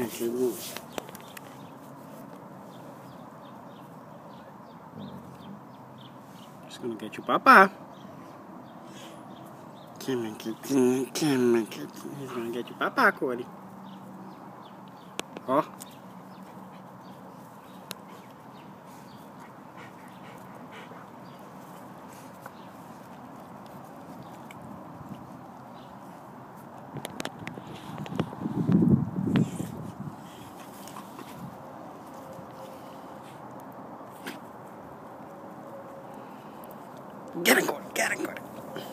on, kitten. Just gonna get you, Papa. Come on, kitten. Come on, kitten. He's gonna get you, Papa, Cody. Oh. Get him, Cody. Get him, Cody.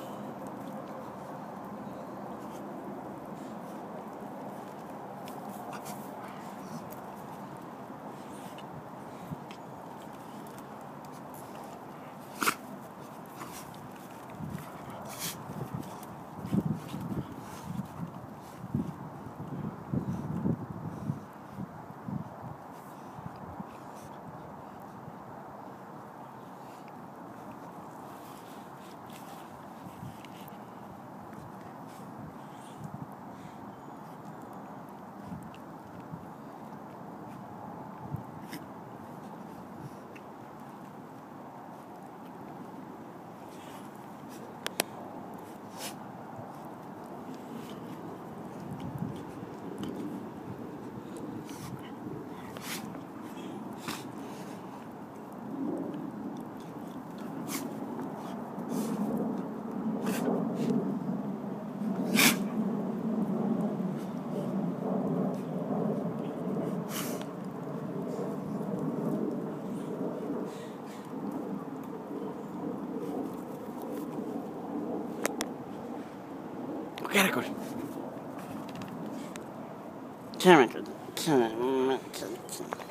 Get it, Cody. Come on, Cody. Come on, Cody.